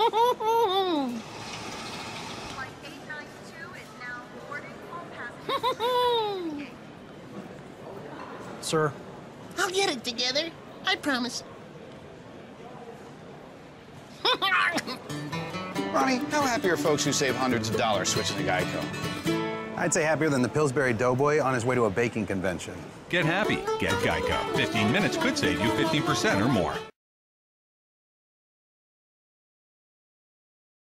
Flight 892 is now boarding all passengers. Sir? I'll get it together. I promise. Ronnie, how happy are folks who save hundreds of dollars switching to Geico? I'd say happier than the Pillsbury Doughboy on his way to a baking convention. Get happy. Get Geico. 15 minutes could save you 50% or more.